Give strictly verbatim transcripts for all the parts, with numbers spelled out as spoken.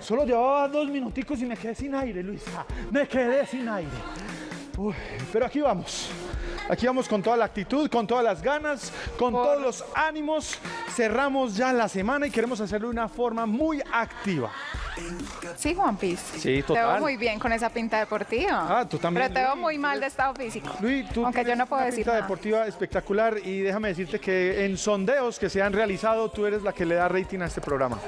Solo llevaba dos minuticos y me quedé sin aire, Luisa. Me quedé sin aire. Uy, pero aquí vamos. Aquí vamos con toda la actitud, con todas las ganas, con Por... todos los ánimos. Cerramos ya la semana y queremos hacerlo de una forma muy activa. Sí, Juanpis. Sí, total. Te veo muy bien con esa pinta deportiva. Ah, tú también. Pero te veo muy mal de estado físico. Luis, tú aunque yo no puedo una decir pinta nada. Deportiva espectacular y déjame decirte que en sondeos que se han realizado, tú eres la que le da rating a este programa.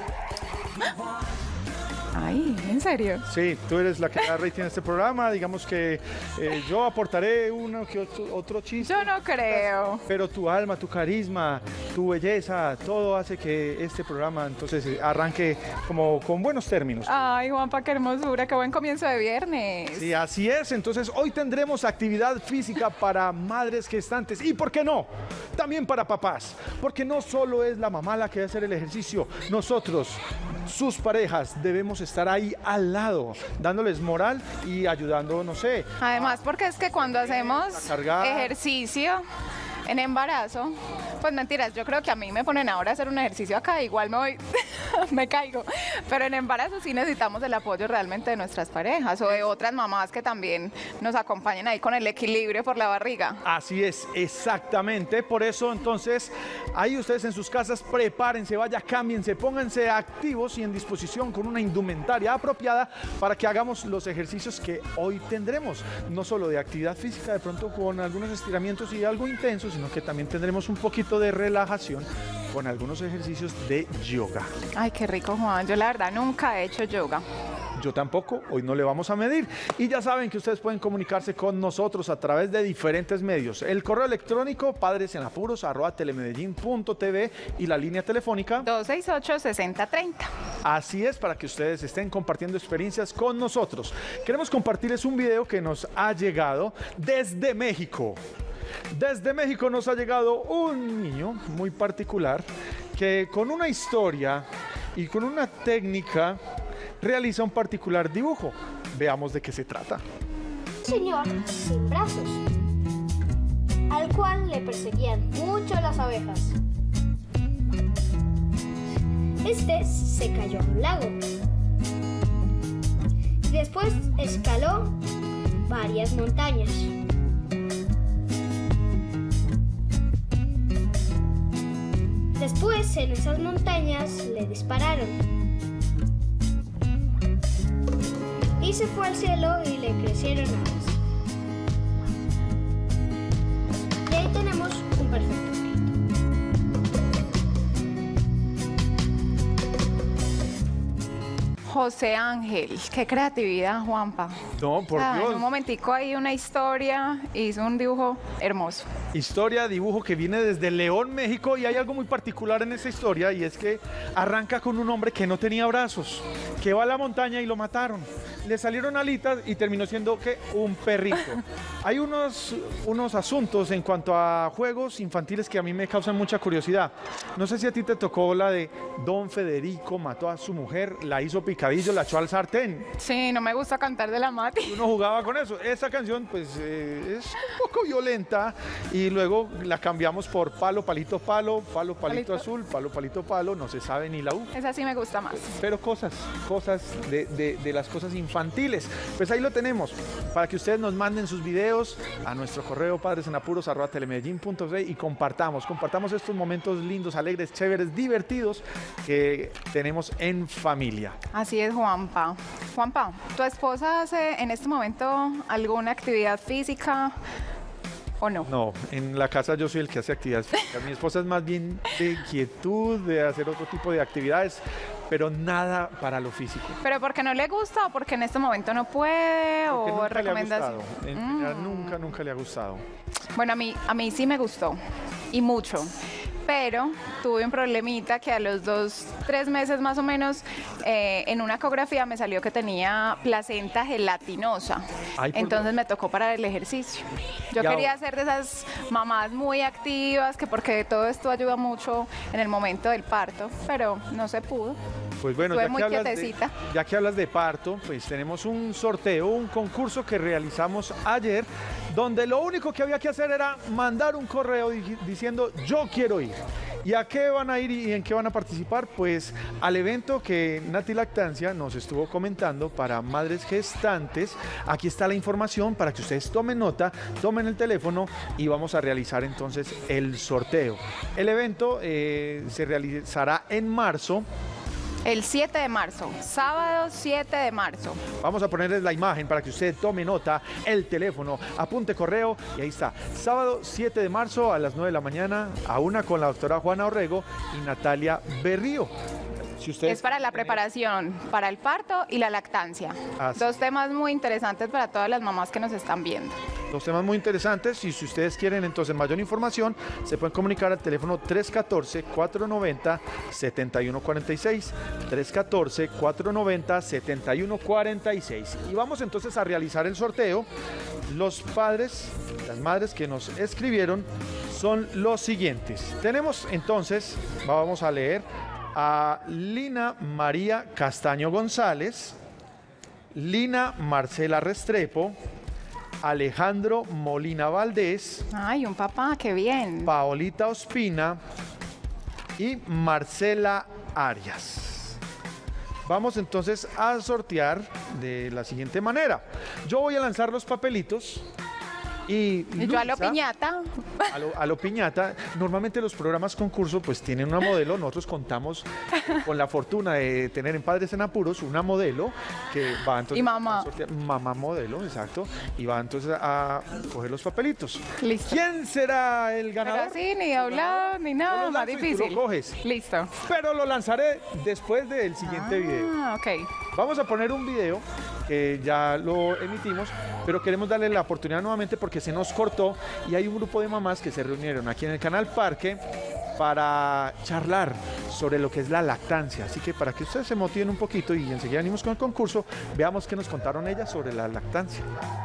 Ay, ¿en serio? Sí, tú eres la que da rating a este programa. Digamos que eh, yo aportaré uno que otro, otro chiste. Yo no creo. Pero tu alma, tu carisma, tu belleza, todo hace que este programa entonces arranque como con buenos términos. Ay, Juanpa, qué hermosura, qué buen comienzo de viernes. Sí, así es. Entonces hoy tendremos actividad física para madres gestantes y, ¿por qué no?, también para papás. Porque no solo es la mamá la que debe hacer el ejercicio. Nosotros, sus parejas, debemos estar ahí al lado, dándoles moral y ayudando, no sé. Además, porque es que cuando hacemos ejercicio en embarazo, pues mentiras, yo creo que a mí me ponen ahora a hacer un ejercicio acá, igual me voy, me caigo, pero en embarazo sí necesitamos el apoyo realmente de nuestras parejas o de otras mamás que también nos acompañen ahí con el equilibrio por la barriga. Así es, exactamente, por eso entonces, ahí ustedes en sus casas prepárense, vaya, cámbiense, pónganse activos y en disposición con una indumentaria apropiada para que hagamos los ejercicios que hoy tendremos, no solo de actividad física, de pronto con algunos estiramientos y algo intenso, sino que también tendremos un poquito de relajación con algunos ejercicios de yoga. Ay, qué rico, Juan. Yo la verdad nunca he hecho yoga. Yo tampoco, hoy no le vamos a medir. Y ya saben que ustedes pueden comunicarse con nosotros a través de diferentes medios. El correo electrónico padresenapuros arroba telemedellín punto tv y la línea telefónica dos seis ocho, seis cero tres cero. Así es, para que ustedes estén compartiendo experiencias con nosotros. Queremos compartirles un video que nos ha llegado desde México. Desde México nos ha llegado un niño muy particular que con una historia y con una técnica realiza un particular dibujo. Veamos de qué se trata. Señor sin brazos, al cual le perseguían mucho las abejas. Este se cayó a un lago. Después escaló varias montañas. Después, en esas montañas, le dispararon. Y se fue al cielo y le crecieron alas. Y ahí tenemos un perfecto objeto. José Ángel, qué creatividad, Juanpa. No, por Ah, Dios. En un momentico hay una historia, hizo un dibujo hermoso. Historia, dibujo que viene desde León, México, y hay algo muy particular en esta historia y es que arranca con un hombre que no tenía brazos, que va a la montaña y lo mataron. Le salieron alitas y terminó siendo ¿qué? Un perrito. Hay unos, unos asuntos en cuanto a juegos infantiles que a mí me causan mucha curiosidad. No sé si a ti te tocó la de Don Federico mató a su mujer, la hizo picadillo, la echó al sartén. Sí, no me gusta cantar de la Mati. Uno jugaba con eso. Esa canción pues eh, es un poco violenta y luego la cambiamos por palo, palito, palo, palo, palito, Palito. azul, palo, palito, palo, no se sabe ni la U. Esa sí me gusta más. Pero cosas, cosas de, de, de las cosas infantiles. Pues ahí lo tenemos, para que ustedes nos manden sus videos a nuestro correo padresenapuros arroba telemedellín punto tv y compartamos, compartamos estos momentos lindos, alegres, chéveres, divertidos que tenemos en familia. Así es, Juanpa. Juanpa, ¿tu esposa hace en este momento alguna actividad física o no? No, en la casa yo soy el que hace actividades físicas. Mi esposa es más bien de quietud, de hacer otro tipo de actividades, pero nada para lo físico. ¿Pero porque no le gusta o porque en este momento no puede Porque o nunca le ha recomendación? gustado. En general, nunca, nunca le ha gustado. Bueno, a mí, a mí sí me gustó y mucho. Pero tuve un problemita que a los dos, tres meses más o menos, eh, en una ecografía me salió que tenía placenta gelatinosa. Ay, por Entonces Dios. me tocó parar el ejercicio. Yo Y quería ahora- ser de esas mamás muy activas, que porque todo esto ayuda mucho en el momento del parto, pero no se pudo. Pues bueno, Estuve ya muy que, hablas de, quietecita. ya que hablas de parto, pues tenemos un sorteo, un concurso que realizamos ayer, donde lo único que había que hacer era mandar un correo di- diciendo yo quiero ir. ¿Y a qué van a ir y en qué van a participar? Pues al evento que Nati Lactancia nos estuvo comentando para madres gestantes. Aquí está la información para que ustedes tomen nota, tomen el teléfono y vamos a realizar entonces el sorteo. El evento eh, se realizará en marzo. El siete de marzo, sábado siete de marzo. Vamos a ponerles la imagen para que usted tome nota, el teléfono, apunte correo y ahí está. Sábado siete de marzo a las nueve de la mañana, a una con la doctora Juana Orrego y Natalia Berrío. Si ustedes es para la preparación, para el parto y la lactancia. Así. Dos temas muy interesantes para todas las mamás que nos están viendo. Dos temas muy interesantes y si ustedes quieren entonces mayor información, se pueden comunicar al teléfono tres uno cuatro, cuatro nueve cero, siete uno cuatro seis, tres uno cuatro, cuatro nueve cero, siete uno cuatro seis. Y vamos entonces a realizar el sorteo. Los padres, las madres que nos escribieron son los siguientes. Tenemos entonces, vamos a leer a Lina María Castaño González, Lina Marcela Restrepo, Alejandro Molina Valdés. Ay, un papá, qué bien. Paolita Ospina y Marcela Arias. Vamos entonces a sortear de la siguiente manera. Yo voy a lanzar los papelitos. Y, y yo a lo piñata. A lo, a lo piñata. Normalmente los programas concurso pues tienen una modelo. Nosotros contamos con la fortuna de tener en Padres en Apuros una modelo que va entonces y mamá. a sortear, mamá modelo, exacto, y va entonces a coger los papelitos. Listo. ¿Quién será el ganador? Pero sí, ni doblado, ni nada, más difícil. Tú lo coges. Listo. Pero lo lanzaré después del siguiente ah, video. Ah, ok. Vamos a poner un video que ya lo emitimos, pero queremos darle la oportunidad nuevamente porque se nos cortó y hay un grupo de mamás que se reunieron aquí en el canal Parque para charlar sobre lo que es la lactancia. Así que para que ustedes se motiven un poquito y enseguida venimos con el concurso, veamos qué nos contaron ellas sobre la lactancia.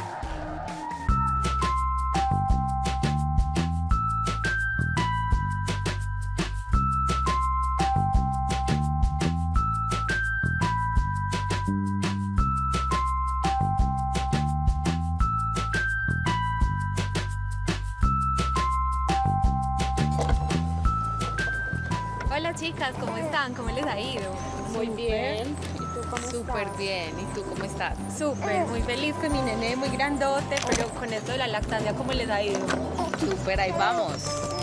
Hola chicas, ¿cómo están? ¿Cómo les ha ido? Muy bien. ¿Y tú cómo Súper estás? bien. ¿Y tú cómo estás? Súper, muy feliz con mi nene, muy grandote, pero con esto de la lactancia, ¿cómo les ha ido? Súper, ahí vamos.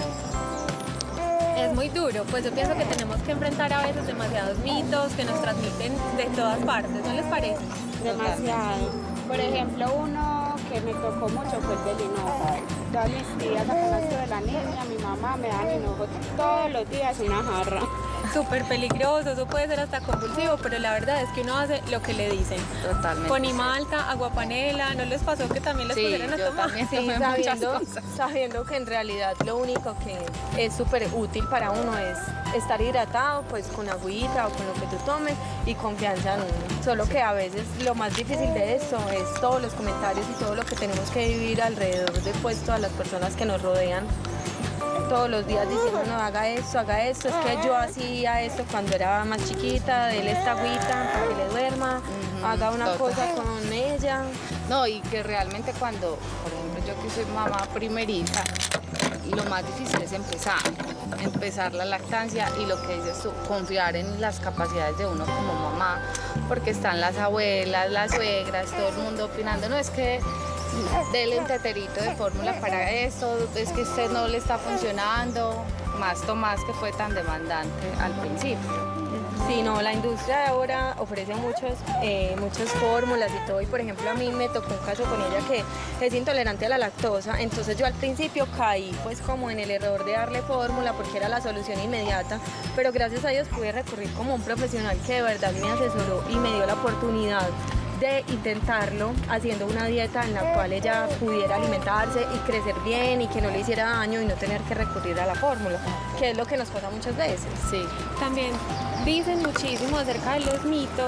Es muy duro, pues yo pienso que tenemos que enfrentar a veces demasiados mitos que nos transmiten de todas partes, ¿no les parece? Demasiado. Por ejemplo, uno que me tocó mucho fue el del hinojo. Todas mis tías apenas de la niña, mi mamá me dan hinojo todos los días una jarra. Súper peligroso, eso puede ser hasta convulsivo, pero la verdad es que uno hace lo que le dicen. Totalmente. Ponimalta, aguapanela, ¿no les pasó que también les Sí, pusieron a yo tomar? también Sí, tomé muchas sabiendo, cosas. sabiendo que en realidad lo único que es súper útil para uno es estar hidratado, pues con agüita o con lo que tú tomes y confianza en uno. Solo que a veces lo más difícil de esto es todos los comentarios y todo lo que tenemos que vivir alrededor de pues todas las personas que nos rodean. Todos los días diciendo, no, haga esto, haga esto, es que yo hacía esto cuando era más chiquita, déle esta agüita para que le duerma, Ujú, haga una total. cosa con ella. No, y que realmente cuando, por ejemplo, yo que soy mamá primeriza, lo más difícil es empezar, empezar la lactancia y lo que dices tú, confiar en las capacidades de uno como mamá, porque están las abuelas, las suegras, todo el mundo opinando, no es que dele un teterito de fórmula para esto, es que usted no le está funcionando, más Tomás que fue tan demandante al principio. Sí, no, la industria de ahora ofrece muchos, eh, muchas fórmulas y todo, y por ejemplo a mí me tocó un caso con ella que es intolerante a la lactosa, entonces yo al principio caí pues como en el error de darle fórmula porque era la solución inmediata, pero gracias a Dios pude recurrir como un profesional que de verdad me asesoró y me dio la oportunidad de intentarlo haciendo una dieta en la cual ella pudiera alimentarse y crecer bien y que no le hiciera daño y no tener que recurrir a la fórmula, que es lo que nos pasa muchas veces. Sí. También dicen muchísimo acerca de los mitos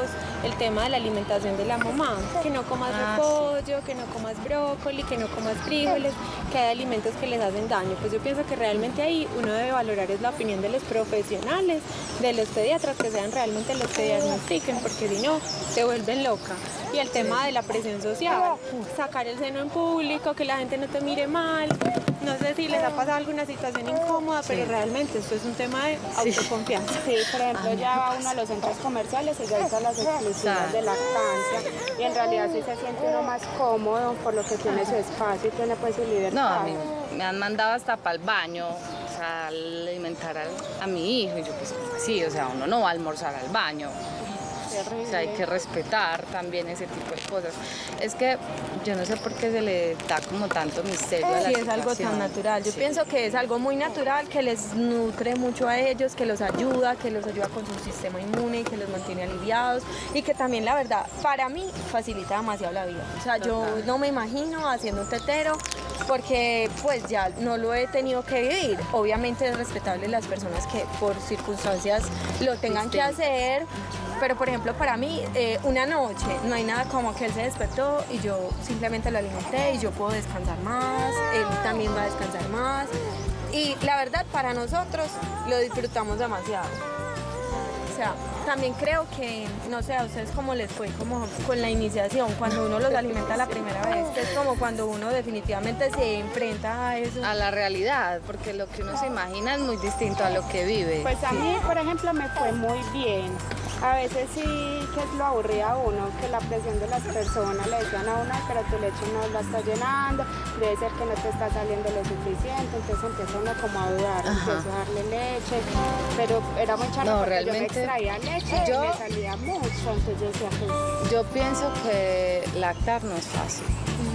el tema de la alimentación de la mamá, que no comas Ah, repollo, que no comas brócoli, que no comas frijoles, que hay alimentos que les hacen daño. Pues yo pienso que realmente ahí uno debe valorar es la opinión de los profesionales, de los pediatras, que sean realmente los que diagnostiquen, porque si no, te vuelven loca. Y el tema de la presión social, sacar el seno en público, que la gente no te mire mal. No sé si les ha pasado alguna situación incómoda, sí. pero realmente esto es un tema de autoconfianza. Sí, por ejemplo, ya va uno a los centros comerciales y ya está las exclusivas de lactancia. Y en realidad sí se siente uno más cómodo por lo que tiene su espacio y tiene pues su libertad. No, a mí me han mandado hasta para el baño, o sea, alimentar a, a mi hijo. Y yo pues sí, o sea, uno no va a almorzar al baño. O sea, hay que respetar también ese tipo de cosas. Es que yo no sé por qué se le da como tanto misterio a la Sí, situación. es algo tan natural. Yo Sí. pienso que es algo muy natural, que les nutre mucho a ellos, que los ayuda, que los ayuda con su sistema inmune, que los mantiene aliviados y que también, la verdad, para mí facilita demasiado la vida. O sea, yo no me imagino haciendo un tetero porque pues ya no lo he tenido que vivir. Obviamente es respetable las personas que por circunstancias lo tengan que hacer. Pero, por ejemplo, para mí, eh, una noche, no hay nada como que él se despertó y yo simplemente lo alimenté y yo puedo descansar más, él también va a descansar más. Y la verdad, para nosotros lo disfrutamos demasiado. O sea, también creo que, no sé, a ustedes cómo les fue como con la iniciación, cuando uno los alimenta la primera vez, es como cuando uno definitivamente se enfrenta a eso. A la realidad, porque lo que uno se imagina es muy distinto a lo que vive. Pues a mí, por ejemplo, me fue muy bien. A veces sí que es lo aburría a uno, que la presión de las personas le decían a uno, pero tu leche no la está llenando, debe ser que no te está saliendo lo suficiente, entonces empieza uno como a dudar, empiezo a darle leche, pero era muy charro No, porque realmente, yo me extraía leche yo- y me salía mucho, entonces yo decía, pues, Yo pienso que lactar no es fácil.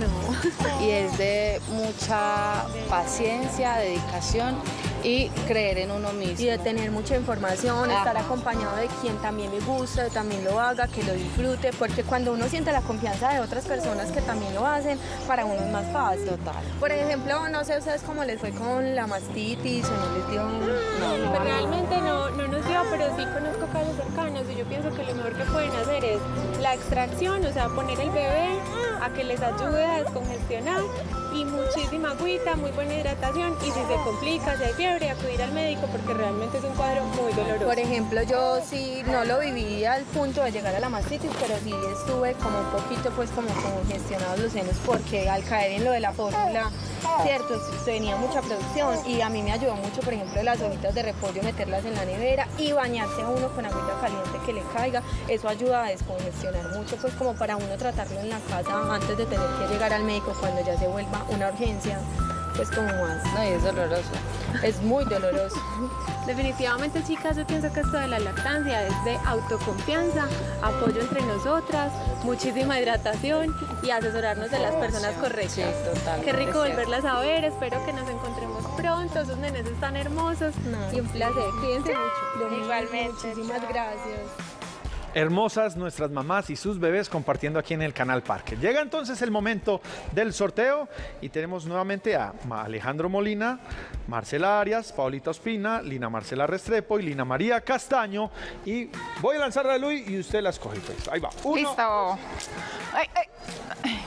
No. Y es de mucha paciencia, dedicación y creer en uno mismo. Y de tener mucha información, Ajá. estar acompañado de quien también le guste, también lo haga, que lo disfrute, porque cuando uno siente la confianza de otras personas que también lo hacen, para uno es más fácil. Total. Por ejemplo, no sé ustedes cómo les fue con la mastitis o no les dio. No, pues realmente no, no nos dio, pero sí conozco casos cercanos y yo pienso que lo mejor que pueden hacer es la extracción, o sea, poner el bebé a que les ayude a descongestionar y muchísima agüita, muy buena hidratación y si se complica, si hay fiebre, acudir al médico porque realmente es un cuadro muy doloroso. Por ejemplo, yo sí no lo viví al punto de llegar a la mastitis, pero sí estuve como un poquito pues como congestionados los senos porque al caer en lo de la fórmula, cierto, tenía mucha producción y a mí me ayudó mucho, por ejemplo, las hojitas de repollo, meterlas en la nevera y bañarse a uno con agüita caliente que le caiga, eso ayuda a descongestionar mucho, pues como para uno tratarlo en la casa antes de tener que llegar al médico cuando ya se vuelva una urgencia, pues como más. No, y es doloroso. Es muy doloroso. Definitivamente, chicas, yo pienso que esto de la lactancia es de autoconfianza, apoyo entre nosotras, muchísima hidratación y asesorarnos de las personas correctas. Sí, total. Qué rico Es volverlas a ver, espero que nos encontremos pronto, esos nenes están hermosos No. y un placer, cuídense mucho. Lo mismo, Igualmente, muchísimas chao. gracias. Hermosas nuestras mamás y sus bebés compartiendo aquí en el Canal Parque. Llega entonces el momento del sorteo y tenemos nuevamente a Ma- Alejandro Molina, Marcela Arias, Paulita Ospina, Lina Marcela Restrepo y Lina María Castaño. Y voy a lanzarla a Luis y usted la escoge. Pues. Ahí va. Uno. Listo. Ay, ay.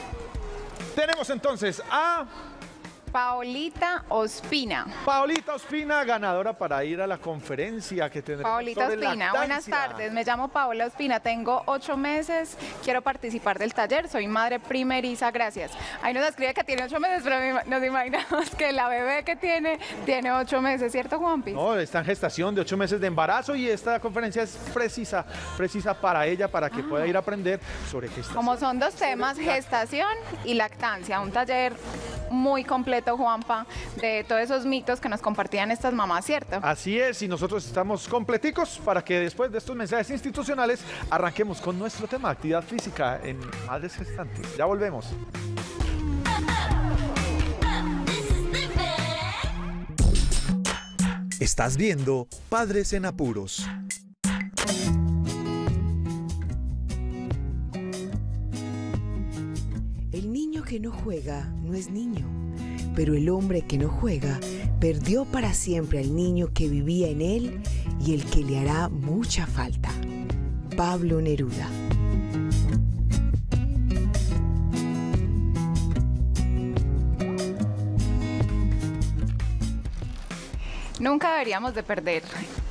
Tenemos entonces a Paolita Ospina. Paulita Ospina, ganadora para ir a la conferencia que tendremos Paolita sobre Ospina, lactancia. buenas tardes. Me llamo Paola Ospina, tengo ocho meses, quiero participar del taller, soy madre primeriza, gracias. Ahí nos escribe que tiene ocho meses, pero me- nos imaginamos que la bebé que tiene, tiene ocho meses, ¿cierto, Juanpi? No, está en gestación de ocho meses de embarazo y esta conferencia es precisa, precisa para ella, para que pueda ir a aprender sobre gestación. Como son dos temas, gestación y lactancia, un taller muy completo, Juanpa, de todos esos mitos que nos compartían estas mamás, ¿cierto? Así es, y nosotros estamos completicos para que después de estos mensajes institucionales arranquemos con nuestro tema, actividad física en madres gestantes. Ya volvemos. Estás viendo Padres en Apuros. El niño que no juega no es niño, pero el hombre que no juega perdió para siempre al niño que vivía en él y el que le hará mucha falta. Pablo Neruda. Nunca deberíamos de perder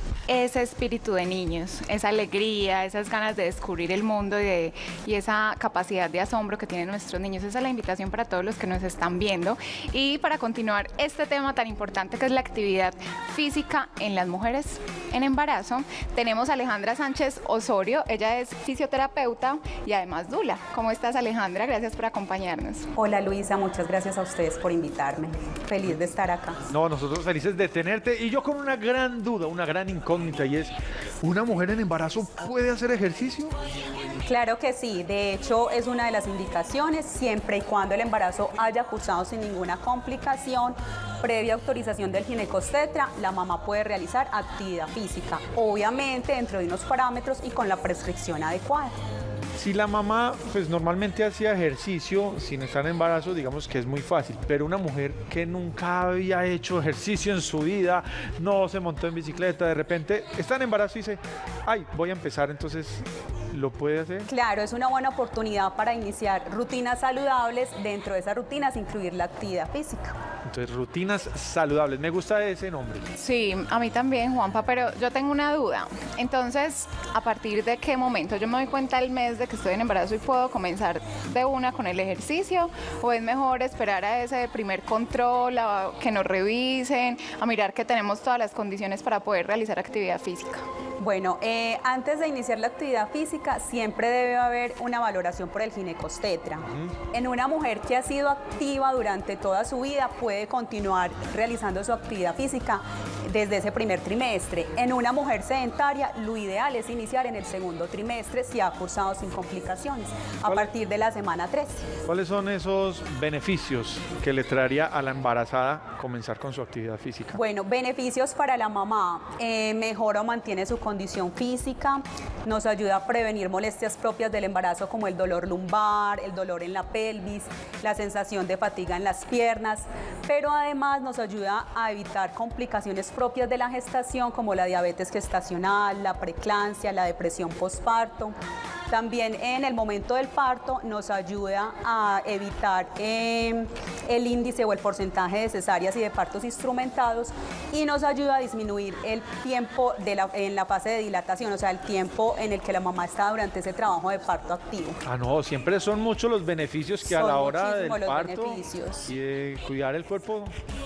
ese espíritu de niños, esa alegría, esas ganas de descubrir el mundo y, de, y esa capacidad de asombro que tienen nuestros niños. Esa es la invitación para todos los que nos están viendo. Y para continuar este tema tan importante que es la actividad física en las mujeres en embarazo, tenemos a Alejandra Sánchez Osorio. Ella es fisioterapeuta y además dula. ¿Cómo estás, Alejandra? Gracias por acompañarnos. Hola, Luisa, muchas gracias a ustedes por invitarme. Feliz de estar acá. No, nosotros felices de tenerte y yo con una gran duda, una gran incógnita, y es, ¿una mujer en embarazo puede hacer ejercicio? Claro que sí, de hecho es una de las indicaciones, siempre y cuando el embarazo haya cursado sin ninguna complicación, previa autorización del ginecobstetra, la mamá puede realizar actividad física, obviamente dentro de unos parámetros y con la prescripción adecuada. Si la mamá, pues normalmente hacía ejercicio sin estar en embarazo, digamos que es muy fácil, pero una mujer que nunca había hecho ejercicio en su vida, no se montó en bicicleta, de repente está en embarazo y dice, ay, voy a empezar, entonces, ¿lo puede hacer? Claro, es una buena oportunidad para iniciar rutinas saludables, dentro de esas rutinas incluir la actividad física. Entonces, rutinas saludables, me gusta ese nombre. Sí, a mí también, Juanpa, pero yo tengo una duda. Entonces, ¿a partir de qué momento yo me doy cuenta el mes de que estoy en embarazo y puedo comenzar de una con el ejercicio? ¿O es mejor esperar a ese primer control, a que nos revisen, a mirar que tenemos todas las condiciones para poder realizar actividad física? Bueno, eh, antes de iniciar la actividad física siempre debe haber una valoración por el ginecobstetra. Uh-huh. En una mujer que ha sido activa durante toda su vida puede continuar realizando su actividad física desde ese primer trimestre. En una mujer sedentaria lo ideal es iniciar en el segundo trimestre si ha cursado sin complicaciones, a partir de la semana trece. ¿Cuáles son esos beneficios que le traería a la embarazada comenzar con su actividad física? Bueno, beneficios para la mamá, eh, mejora o mantiene su condición física, nos ayuda a prevenir molestias propias del embarazo como el dolor lumbar, el dolor en la pelvis, la sensación de fatiga en las piernas, pero además nos ayuda a evitar complicaciones propias de la gestación como la diabetes gestacional, la preeclampsia, la depresión postparto. También en el momento del parto nos ayuda a evitar eh, el índice o el porcentaje de cesáreas y de partos instrumentados y nos ayuda a disminuir el tiempo de la, en la fase de dilatación, o sea, el tiempo en el que la mamá está durante ese trabajo de parto activo. Ah, no, siempre son muchos los beneficios que son a la hora del parto beneficios. Y de cuidar el cuerpo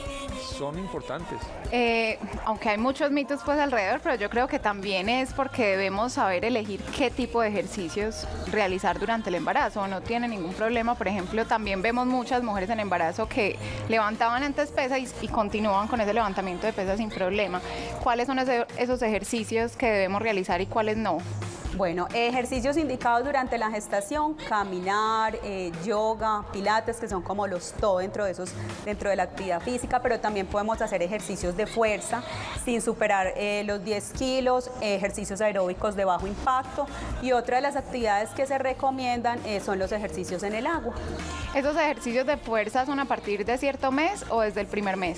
son importantes. Eh, aunque hay muchos mitos pues alrededor, pero yo creo que también es porque debemos saber elegir qué tipo de ejercicios realizar durante el embarazo. No tiene ningún problema. Por ejemplo, también vemos muchas mujeres en embarazo que levantaban antes pesas y, y continúan con ese levantamiento de pesas sin problema. ¿Cuáles son ese, esos ejercicios que debemos realizar y cuáles no? Bueno, ejercicios indicados durante la gestación, caminar, eh, yoga, pilates, que son como los todo dentro de esos, dentro de la actividad física, pero también podemos hacer ejercicios de fuerza sin superar eh, los diez kilos, ejercicios aeróbicos de bajo impacto y otra de las actividades que se recomiendan eh, son los ejercicios en el agua. ¿Esos ejercicios de fuerza son a partir de cierto mes o desde el primer mes?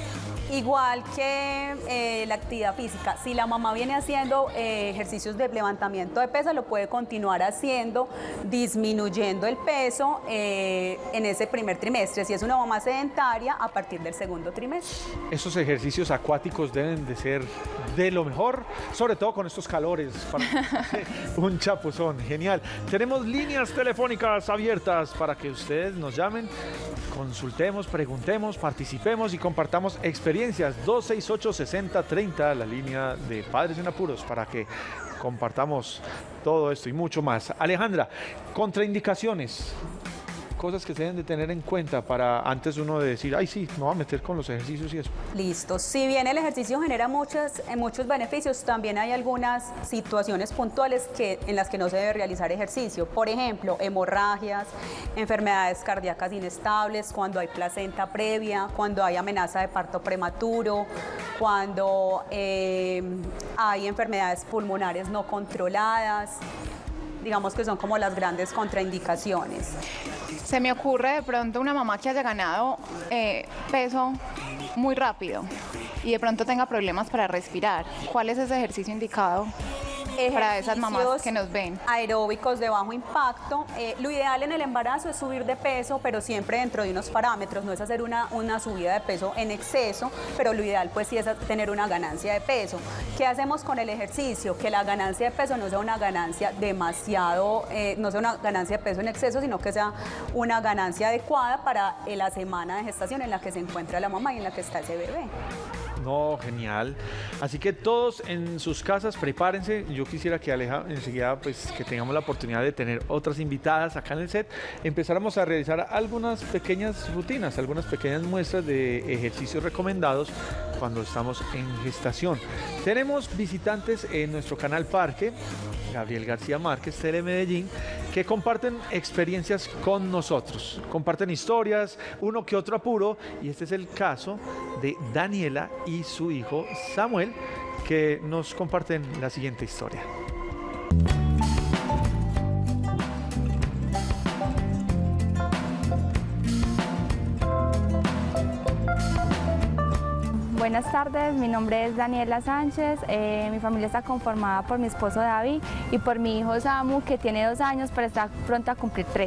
Igual que eh, la actividad física, si la mamá viene haciendo eh, ejercicios de levantamiento de pesas, lo puede continuar haciendo, disminuyendo el peso eh, en ese primer trimestre. Si es una mamá sedentaria, a partir del segundo trimestre. Esos ejercicios acuáticos deben de ser de lo mejor, sobre todo con estos calores. Para un chapuzón, genial. Tenemos líneas telefónicas abiertas para que ustedes nos llamen, consultemos, preguntemos, participemos y compartamos experiencias. dos seis ocho, seis cero tres cero, la línea de Padres en Apuros, para que compartamos todo esto y mucho más. Alejandra, contraindicaciones, cosas que se deben de tener en cuenta para antes uno de decir, ay sí, me voy a meter con los ejercicios y eso. Listo. Si bien el ejercicio genera muchos, muchos beneficios, también hay algunas situaciones puntuales que, en las que no se debe realizar ejercicio. Por ejemplo, hemorragias, enfermedades cardíacas inestables, cuando hay placenta previa, cuando hay amenaza de parto prematuro, cuando eh, hay enfermedades pulmonares no controladas. Digamos que son como las grandes contraindicaciones. Se me ocurre de pronto una mamá que haya ganado eh, peso muy rápido y de pronto tenga problemas para respirar. ¿Cuál es ese ejercicio indicado? para esas mamás que nos ven. Aeróbicos de bajo impacto. Eh, lo ideal en el embarazo es subir de peso, pero siempre dentro de unos parámetros. No es hacer una, una subida de peso en exceso, pero lo ideal pues sí es tener una ganancia de peso. ¿Qué hacemos con el ejercicio? Que la ganancia de peso no sea una ganancia demasiado, eh, no sea una ganancia de peso en exceso, sino que sea una ganancia adecuada para eh, la semana de gestación en la que se encuentra la mamá y en la que está ese bebé. No, genial. Así que todos en sus casas prepárense. Yo quisiera que Aleja enseguida pues que tengamos la oportunidad de tener otras invitadas acá en el set. Empezáramos a realizar algunas pequeñas rutinas, algunas pequeñas muestras de ejercicios recomendados cuando estamos en gestación. Tenemos visitantes en nuestro canal Parque, Gabriel García Márquez, Tele Medellín, que comparten experiencias con nosotros, comparten historias, uno que otro apuro, y este es el caso de Daniela y su hijo Samuel, que nos comparten la siguiente historia. Buenas tardes, mi nombre es Daniela Sánchez, eh, mi familia está conformada por mi esposo David y por mi hijo Samu, que tiene dos años pero está pronto a cumplir tres.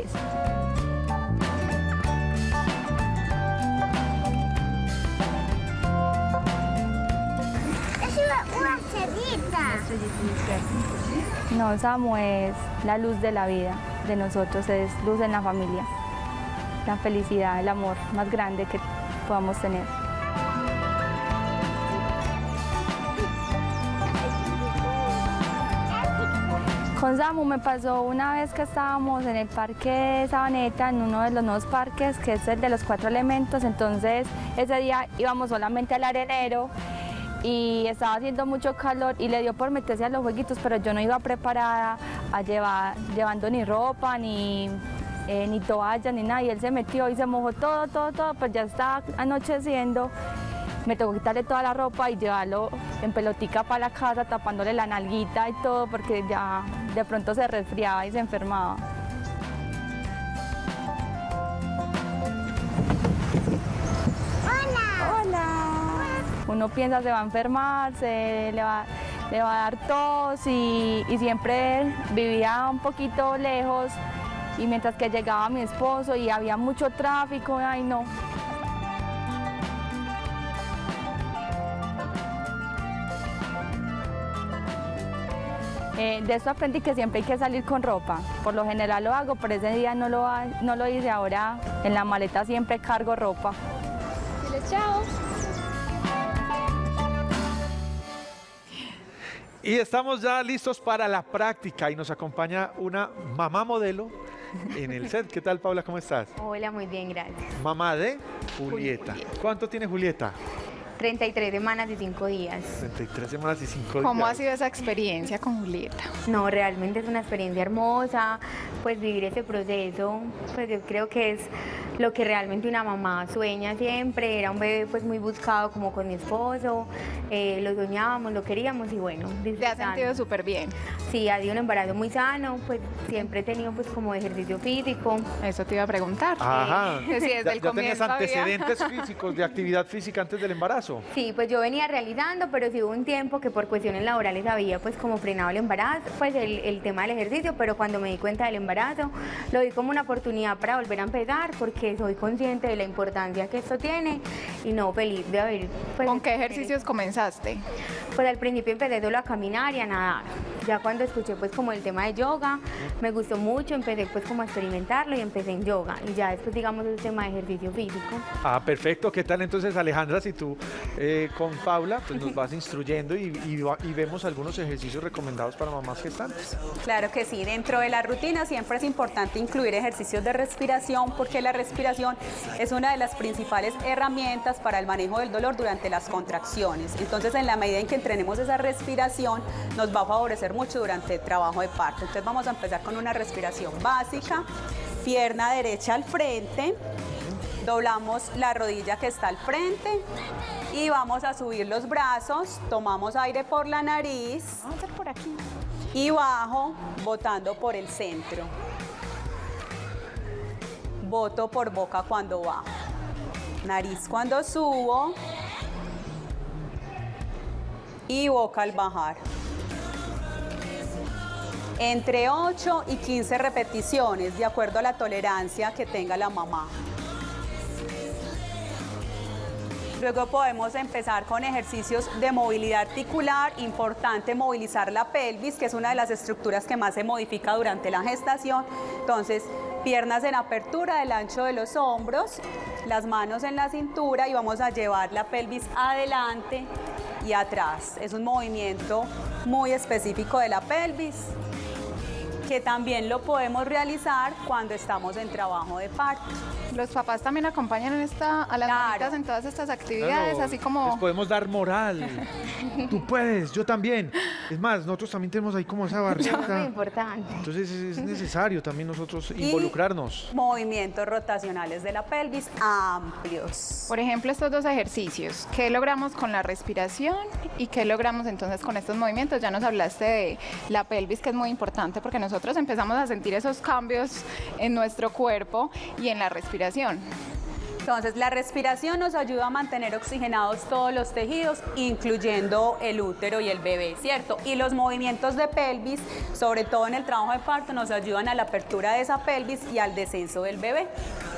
Es una estrellita. No, Samu es la luz de la vida de nosotros, es luz en la familia, la felicidad, el amor más grande que podamos tener. Con Samu me pasó una vez que estábamos en el parque Sabaneta, en uno de los nuevos parques, que es el de los cuatro elementos. Entonces ese día íbamos solamente al arenero y estaba haciendo mucho calor y le dio por meterse a los jueguitos, pero yo no iba preparada a llevar, llevando ni ropa, ni, eh, ni toallas, ni nada. Y él se metió y se mojó todo, todo, todo, pues ya estaba anocheciendo. Me tocó quitarle toda la ropa y llevarlo en pelotica para la casa, tapándole la nalguita y todo, porque ya de pronto se resfriaba y se enfermaba. Hola. Hola. Uno piensa se va a enfermar, se le va, le va a dar tos y, y siempre vivía un poquito lejos, y mientras que llegaba mi esposo y había mucho tráfico, ay no. Eh, de eso aprendí que siempre hay que salir con ropa. Por lo general lo hago, pero ese día no lo, no lo hice. Ahora en la maleta siempre cargo ropa. Dile chao. Y estamos ya listos para la práctica y nos acompaña una mamá modelo en el set. ¿Qué tal, Paula? ¿Cómo estás? Hola, muy bien, gracias. Mamá de Julieta. Julieta. ¿Cuánto tiene Julieta? treinta y tres semanas y cinco días. treinta y tres semanas y cinco días. ¿Cómo ha sido esa experiencia con Julieta? No, realmente es una experiencia hermosa, pues vivir ese proceso, pues yo creo que es lo que realmente una mamá sueña siempre. Era un bebé pues muy buscado como con mi esposo, eh, lo soñábamos, lo queríamos y bueno. ¿Te has sentido súper bien? Sí, ha sido un embarazo muy sano, pues siempre he tenido pues como ejercicio físico. Eso te iba a preguntar. Ajá. Sí, desde ¿Ya, el ya tenías comienzo antecedentes había... físicos de actividad física antes del embarazo? Sí, pues yo venía realizando, pero sí hubo un tiempo que por cuestiones laborales había pues como frenado el embarazo, pues el, el tema del ejercicio, pero cuando me di cuenta del embarazo, lo vi como una oportunidad para volver a empezar, porque soy consciente de la importancia que esto tiene y no, feliz de haber... Pues, ¿Con qué ejercicios comenzaste? Pues al principio empecé solo a caminar y a nadar. Ya cuando escuché pues como el tema de yoga, me gustó mucho, empecé pues como a experimentarlo y empecé en yoga. Y ya después digamos el tema de ejercicio físico. Ah, perfecto. ¿Qué tal entonces, Alejandra, si tú eh, con Paula pues nos vas instruyendo y, y, y vemos algunos ejercicios recomendados para mamás gestantes? Claro que sí. Dentro de la rutina siempre es importante incluir ejercicios de respiración, porque la respiración es una de las principales herramientas para el manejo del dolor durante las contracciones. Entonces, en la medida en que entrenemos esa respiración, nos va a favorecer mucho durante el trabajo de parto. Entonces vamos a empezar con una respiración básica, pierna derecha al frente, doblamos la rodilla que está al frente y vamos a subir los brazos, tomamos aire por la nariz. Vamos a hacer por aquí. Y bajo, botando por el centro. Boto por boca cuando bajo. Nariz cuando subo. Y boca al bajar. entre ocho y quince repeticiones, de acuerdo a la tolerancia que tenga la mamá. Luego podemos empezar con ejercicios de movilidad articular. Importante movilizar la pelvis, que es una de las estructuras que más se modifica durante la gestación. Entonces, piernas en apertura del ancho de los hombros, las manos en la cintura y vamos a llevar la pelvis adelante y atrás. Es un movimiento muy específico de la pelvis, que también lo podemos realizar cuando estamos en trabajo de parto. Los papás también acompañan en esta, a las Claro. mamitas en todas estas actividades, Claro, así como... les podemos dar moral. Tú puedes, yo también. Es más, nosotros también tenemos ahí como esa barrita. Muy importante. Entonces es, es necesario también nosotros involucrarnos. Y movimientos rotacionales de la pelvis amplios. Por ejemplo, estos dos ejercicios, ¿qué logramos con la respiración y qué logramos entonces con estos movimientos? Ya nos hablaste de la pelvis, que es muy importante porque nosotros empezamos a sentir esos cambios en nuestro cuerpo y en la respiración. Entonces, la respiración nos ayuda a mantener oxigenados todos los tejidos, incluyendo el útero y el bebé, ¿cierto? Y los movimientos de pelvis, sobre todo en el trabajo de parto, nos ayudan a la apertura de esa pelvis y al descenso del bebé.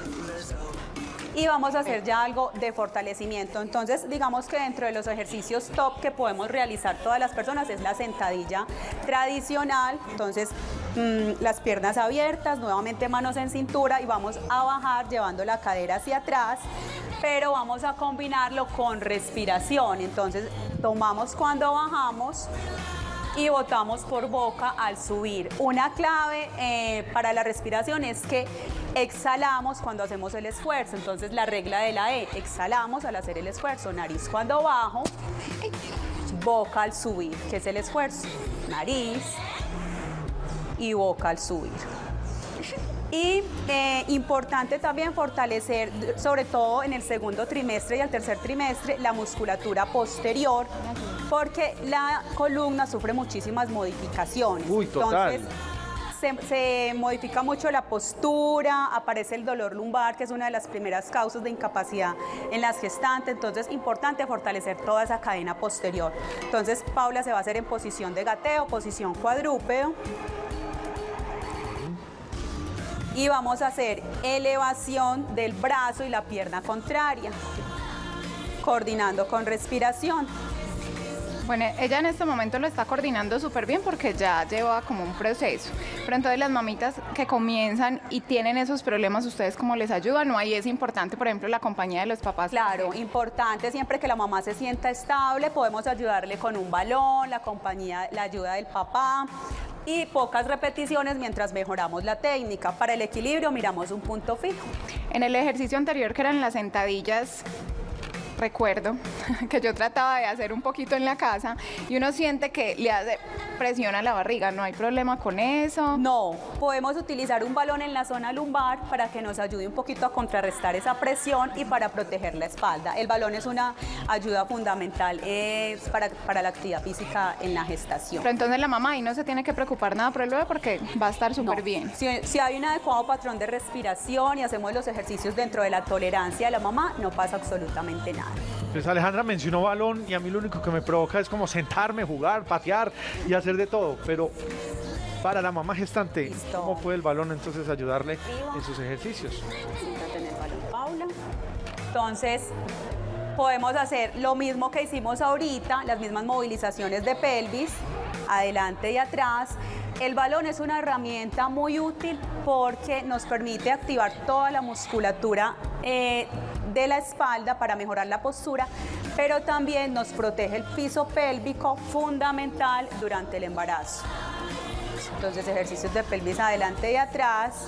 Y vamos a hacer ya algo de fortalecimiento. Entonces, digamos que dentro de los ejercicios top que podemos realizar todas las personas es la sentadilla tradicional. Entonces, mmm, las piernas abiertas, nuevamente manos en cintura y vamos a bajar llevando la cadera hacia atrás, pero vamos a combinarlo con respiración. Entonces, tomamos cuando bajamos y botamos por boca al subir. Una clave eh, para la respiración es que exhalamos cuando hacemos el esfuerzo. Entonces, la regla de la E, exhalamos al hacer el esfuerzo, nariz cuando bajo, boca al subir, que es el esfuerzo, nariz y boca al subir. Y eh, importante también fortalecer, sobre todo en el segundo trimestre y el tercer trimestre, la musculatura posterior, porque la columna sufre muchísimas modificaciones. Uy, total. Entonces, se, se modifica mucho la postura, aparece el dolor lumbar, que es una de las primeras causas de incapacidad en las gestantes. Entonces, es importante fortalecer toda esa cadena posterior. Entonces, Paula se va a hacer en posición de gateo, posición cuadrúpedo. Y vamos a hacer elevación del brazo y la pierna contraria, coordinando con respiración. Bueno, ella en este momento lo está coordinando súper bien porque ya lleva como un proceso. Pero entonces las mamitas que comienzan y tienen esos problemas, ¿ustedes cómo les ayudan? ¿O ahí es importante, por ejemplo, la compañía de los papás? Claro, importante siempre que la mamá se sienta estable, podemos ayudarle con un balón, la compañía, la ayuda del papá. Y pocas repeticiones mientras mejoramos la técnica. Para el equilibrio miramos un punto fijo. En el ejercicio anterior, que eran las sentadillas, recuerdo que yo trataba de hacer un poquito en la casa y uno siente que le hace presión a la barriga. ¿No hay problema con eso? No, podemos utilizar un balón en la zona lumbar para que nos ayude un poquito a contrarrestar esa presión y para proteger la espalda. El balón es una ayuda fundamental eh, para, para la actividad física en la gestación. Pero entonces la mamá ahí no se tiene que preocupar nada por el bebé porque va a estar súper no. bien. Si, si hay un adecuado patrón de respiración y hacemos los ejercicios dentro de la tolerancia de la mamá, no pasa absolutamente nada. Pues Alejandra mencionó balón y a mí lo único que me provoca es como sentarme, jugar, patear y hacer de todo, pero para la mamá gestante, Listo. ¿cómo puede el balón entonces ayudarle en sus ejercicios? Siéntate en el balón, Paula. Entonces, podemos hacer lo mismo que hicimos ahorita, las mismas movilizaciones de pelvis, adelante y atrás. El balón es una herramienta muy útil porque nos permite activar toda la musculatura eh, de la espalda para mejorar la postura, pero también nos protege el piso pélvico, fundamental durante el embarazo. Entonces, ejercicios de pelvis adelante y atrás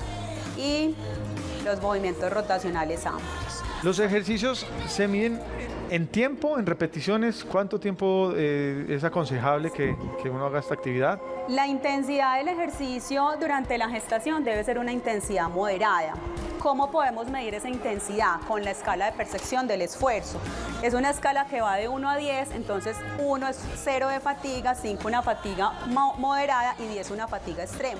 y los movimientos rotacionales amplios. Los ejercicios se miden en tiempo, en repeticiones. ¿Cuánto tiempo eh, es aconsejable que, que uno haga esta actividad? La intensidad del ejercicio durante la gestación debe ser una intensidad moderada. ¿Cómo podemos medir esa intensidad? Con la escala de percepción del esfuerzo. Es una escala que va de uno a diez, entonces uno es cero de fatiga, cinco una fatiga mo moderada y diez una fatiga extrema.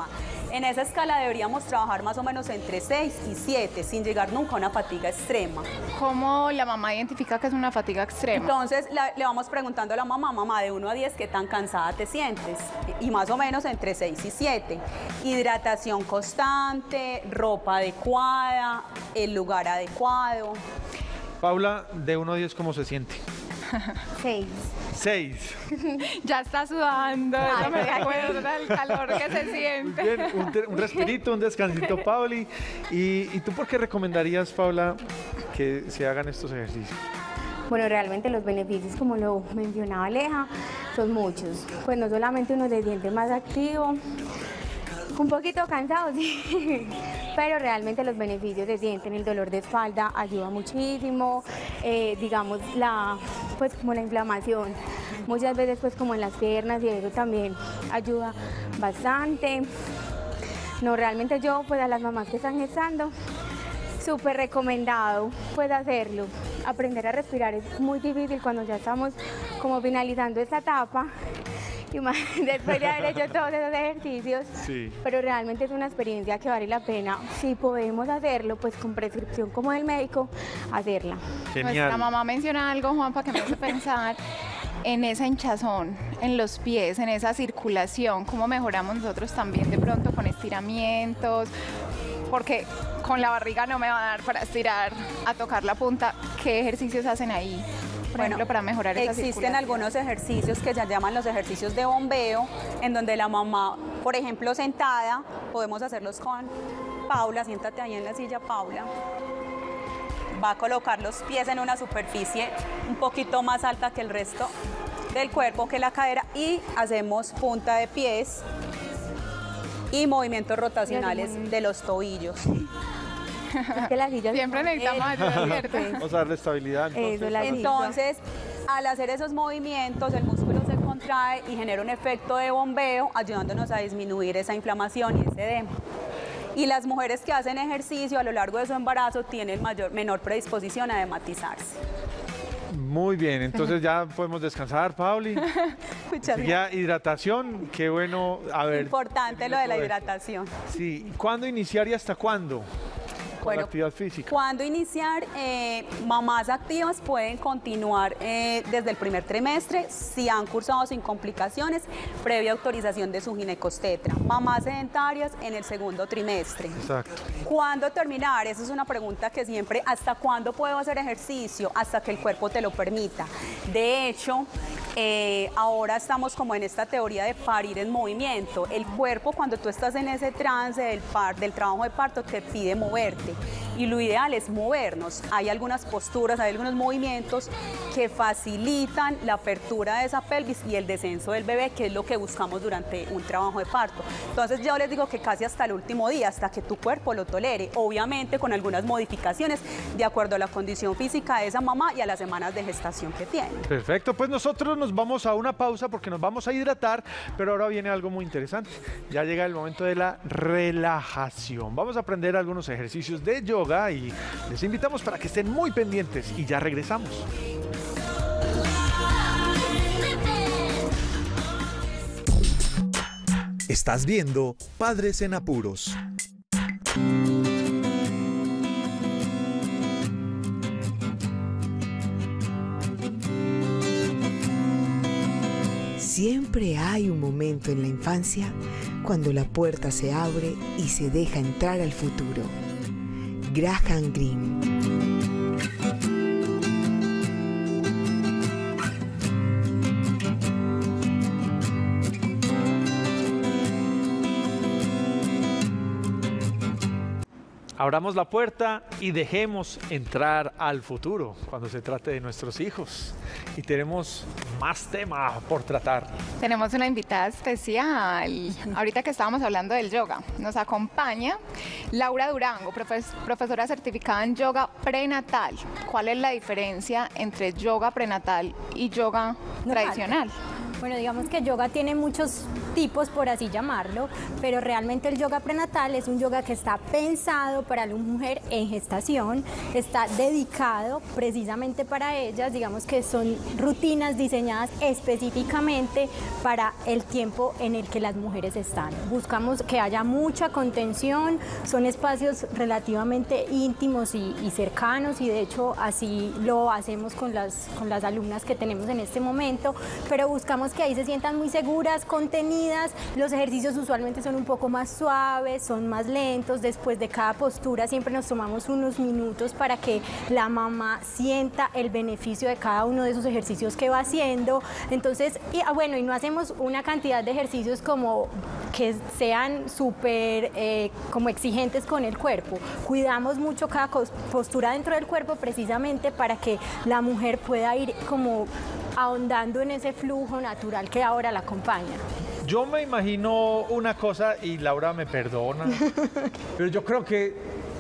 En esa escala deberíamos trabajar más o menos entre seis y siete, sin llegar nunca a una fatiga extrema. ¿Cómo la mamá identifica que es una fatiga extrema? Entonces la, le vamos preguntando a la mamá, mamá, de uno a diez, ¿qué tan cansada te sientes? Y más o menos entre seis y siete. Hidratación constante, ropa adecuada, el lugar adecuado. Paula, de uno a diez, ¿cómo se siente? Seis. Seis. Ya está sudando, eso me recuerda el calor que se siente. Bien, un, un respirito, un descansito, Pauli. ¿Y, ¿Y tú por qué recomendarías, Paula, que se hagan estos ejercicios? Bueno, realmente los beneficios, como lo mencionaba Aleja, son muchos. Pues no solamente uno se siente más activo, un poquito cansado, sí, pero realmente los beneficios se sienten. El dolor de espalda ayuda muchísimo, eh, digamos, la, pues como la inflamación, muchas veces pues como en las piernas, y eso también ayuda bastante. No, realmente yo, pues a las mamás que están gestando, súper recomendado pues hacerlo. Aprender a respirar es muy difícil cuando ya estamos como finalizando esta etapa, y más después de haber hecho todos esos ejercicios, sí. Pero realmente es una experiencia que vale la pena, si podemos hacerlo, pues con prescripción como del médico, hacerla. Genial. Nuestra mamá menciona algo, Juanpa, que me hace pensar en esa hinchazón, en los pies, en esa circulación, cómo mejoramos nosotros también de pronto con estiramientos, porque con la barriga no me va a dar para estirar, a tocar la punta. ¿Qué ejercicios hacen ahí? Por Bueno, ejemplo, para mejorar esa existen circulación. algunos ejercicios que se llaman los ejercicios de bombeo, en donde la mamá, por ejemplo, sentada, podemos hacerlos con Paula. Siéntate ahí en la silla, Paula. Va a colocar los pies en una superficie un poquito más alta que el resto del cuerpo, que la cadera, y hacemos punta de pies y movimientos rotacionales de los tobillos. Es que la silla siempre necesitamos ayuda, ¿cierto? Vamos a darle estabilidad. Entonces, Eso, la silla. Entonces, al hacer esos movimientos, el músculo se contrae y genera un efecto de bombeo, ayudándonos a disminuir esa inflamación y ese edema. Y las mujeres que hacen ejercicio a lo largo de su embarazo tienen mayor, menor predisposición a hematizarse. muy bien, entonces ya podemos descansar, Pauli. Muchas Ya hidratación, qué bueno. A ver. Importante lo de la hidratación. Sí, ¿cuándo iniciar y hasta cuándo? Con Bueno, la actividad física. ¿Cuándo iniciar? Eh, mamás activas pueden continuar eh, desde el primer trimestre si han cursado sin complicaciones, previa autorización de su ginecostetra. Mamás sedentarias en el segundo trimestre. Exacto. ¿Cuándo terminar? Esa es una pregunta que siempre, ¿hasta cuándo puedo hacer ejercicio? Hasta que el cuerpo te lo permita. De hecho, eh, ahora estamos como en esta teoría de parir en movimiento. El cuerpo, cuando tú estás en ese trance del, par, del trabajo de parto, te pide moverte. Y lo ideal es movernos. Hay algunas posturas, hay algunos movimientos que facilitan la apertura de esa pelvis y el descenso del bebé, que es lo que buscamos durante un trabajo de parto. Entonces yo les digo que casi hasta el último día, hasta que tu cuerpo lo tolere, obviamente con algunas modificaciones de acuerdo a la condición física de esa mamá y a las semanas de gestación que tiene. Perfecto, pues nosotros nos vamos a una pausa porque nos vamos a hidratar, pero ahora viene algo muy interesante. Ya llega el momento de la relajación. Vamos a aprender algunos ejercicios de yoga y les invitamos para que estén muy pendientes y ya regresamos. Estás viendo Padres en Apuros. Siempre hay un momento en la infancia cuando la puerta se abre y se deja entrar al futuro. Graham Greene. Abramos la puerta y dejemos entrar al futuro cuando se trate de nuestros hijos. Y tenemos más tema por tratar. Tenemos una invitada especial. Ahorita que estábamos hablando del yoga, nos acompaña Laura Durango, profes profesora certificada en yoga prenatal. ¿Cuál es la diferencia entre yoga prenatal y yoga tradicional? Bueno, digamos que yoga tiene muchos tipos, por así llamarlo, pero realmente el yoga prenatal es un yoga que está pensado para la mujer en gestación, está dedicado precisamente para ellas, digamos que son rutinas diseñadas específicamente para el tiempo en el que las mujeres están. Buscamos que haya mucha contención, son espacios relativamente íntimos y, y cercanos, y de hecho así lo hacemos con las, con las alumnas que tenemos en este momento, pero buscamos que ahí se sientan muy seguras, contenidas. Los ejercicios usualmente son un poco más suaves, son más lentos. Después de cada postura siempre nos tomamos unos minutos para que la mamá sienta el beneficio de cada uno de esos ejercicios que va haciendo. Entonces, y, ah, bueno, y no hacemos una cantidad de ejercicios como que sean súper eh, como exigentes con el cuerpo. Cuidamos mucho cada postura dentro del cuerpo precisamente para que la mujer pueda ir como ahondando en ese flujo natural que ahora la acompaña. Yo me imagino una cosa, y Laura me perdona, pero yo creo que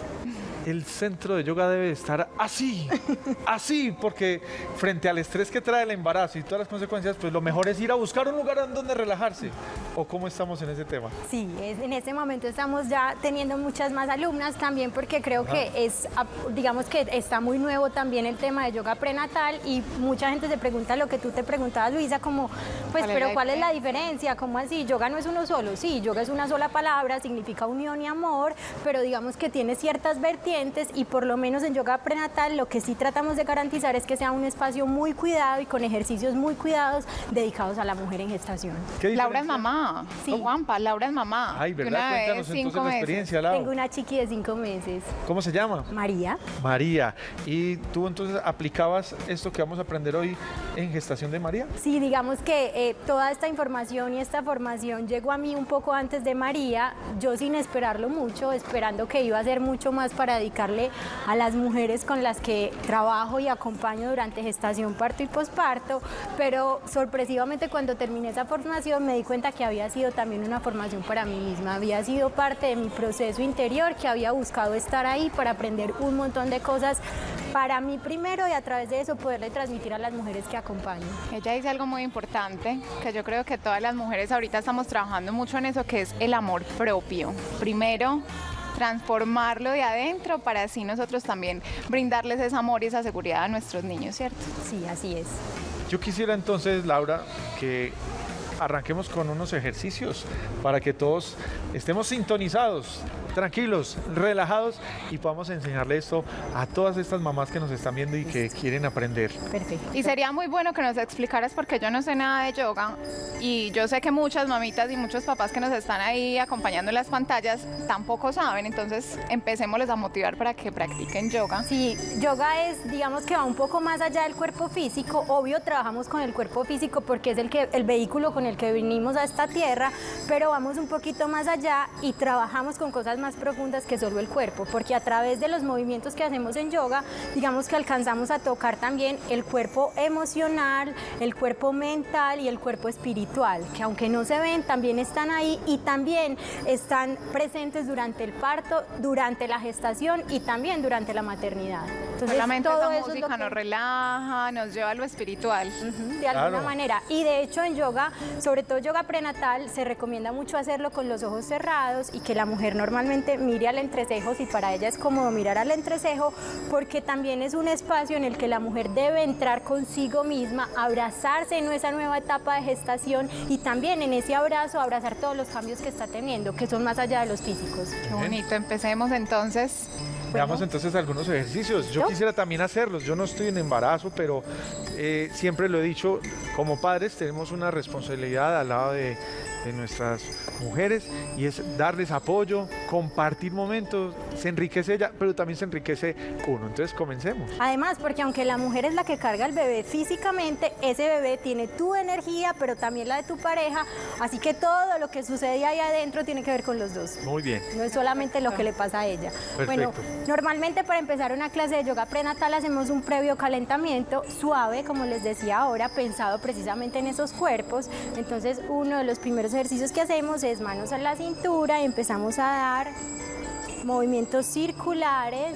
el centro de yoga debe estar así, así, porque frente al estrés que trae el embarazo y todas las consecuencias, pues lo mejor es ir a buscar un lugar en donde relajarse. ¿O cómo estamos en ese tema? Sí, es, en este momento estamos ya teniendo muchas más alumnas también, porque creo Ajá. que es, digamos que está muy nuevo también el tema de yoga prenatal, y mucha gente se pregunta lo que tú te preguntabas, Luisa, como, pues, ¿Cuál pero es ¿cuál es la diferencia? ¿Cómo así? Yoga no es uno solo. Sí, yoga es una sola palabra, significa unión y amor, pero digamos que tiene ciertas vertientes, y por lo menos en yoga prenatal lo que sí tratamos de garantizar es que sea un espacio muy cuidado y con ejercicios muy cuidados dedicados a la mujer en gestación. Laura es mamá. Sí. Juanpa, Laura es mamá. Ay, ¿verdad? Cuéntanos entonces la experiencia, Laura. Tengo una chiqui de cinco meses. ¿Cómo se llama? María. María. ¿Y tú entonces aplicabas esto que vamos a aprender hoy en gestación de María? Sí, digamos que eh, toda esta información y esta formación llegó a mí un poco antes de María, yo sin esperarlo mucho, esperando que iba a ser mucho más para dedicarle a las mujeres con las que trabajo y acompaño durante gestación, parto y posparto, pero sorpresivamente cuando terminé esa formación me di cuenta que había sido también una formación para mí misma, había sido parte de mi proceso interior, que había buscado estar ahí para aprender un montón de cosas para mí primero, y a través de eso poderle transmitir a las mujeres que acompaño. Ella dice algo muy importante, que yo creo que todas las mujeres ahorita estamos trabajando mucho en eso, que es el amor propio. Primero, transformarlo de adentro para así nosotros también brindarles ese amor y esa seguridad a nuestros niños, ¿cierto? Sí, así es. Yo quisiera entonces, Laura, que arranquemos con unos ejercicios para que todos estemos sintonizados, tranquilos, relajados, y podamos enseñarle esto a todas estas mamás que nos están viendo y que quieren aprender. Perfecto. Y sería muy bueno que nos explicaras, porque yo no sé nada de yoga y yo sé que muchas mamitas y muchos papás que nos están ahí acompañando en las pantallas tampoco saben, entonces empecémosles a motivar para que practiquen yoga. Sí, yoga es, digamos que va un poco más allá del cuerpo físico. Obvio, trabajamos con el cuerpo físico porque es el, que, el vehículo con el que vinimos a esta tierra, pero vamos un poquito más allá y trabajamos con cosas más profundas que solo el cuerpo, porque a través de los movimientos que hacemos en yoga, digamos que alcanzamos a tocar también el cuerpo emocional, el cuerpo mental y el cuerpo espiritual, que aunque no se ven, también están ahí y también están presentes durante el parto, durante la gestación y también durante la maternidad. Entonces, solamente todo esa música es lo que nos relaja, nos lleva a lo espiritual. Uh-huh, de alguna claro. manera. Y de hecho en yoga, sobre todo yoga prenatal, se recomienda mucho hacerlo con los ojos cerrados y que la mujer normalmente mire al entrecejo, si para ella es cómodo mirar al entrecejo, porque también es un espacio en el que la mujer debe entrar consigo misma, abrazarse en esa nueva etapa de gestación y también en ese abrazo abrazar todos los cambios que está teniendo, que son más allá de los físicos. Qué bonito, empecemos entonces. Veamos bueno. entonces algunos ejercicios. Yo ¿Yo? quisiera también hacerlos. Yo no estoy en embarazo, pero eh, siempre lo he dicho, como padres tenemos una responsabilidad al lado de, de nuestras mujeres y es darles apoyo, compartir momentos, se enriquece ella, pero también se enriquece uno. Entonces comencemos. Además, porque aunque la mujer es la que carga el bebé físicamente, ese bebé tiene tu energía, pero también la de tu pareja, así que todo lo que sucede ahí adentro tiene que ver con los dos. Muy bien. No es solamente lo que le pasa a ella. Perfecto. Bueno, normalmente para empezar una clase de yoga prenatal hacemos un previo calentamiento suave, como les decía ahora, pensado precisamente en esos cuerpos. Entonces, uno de los primeros ejercicios que hacemos es manos a la cintura y empezamos a dar movimientos circulares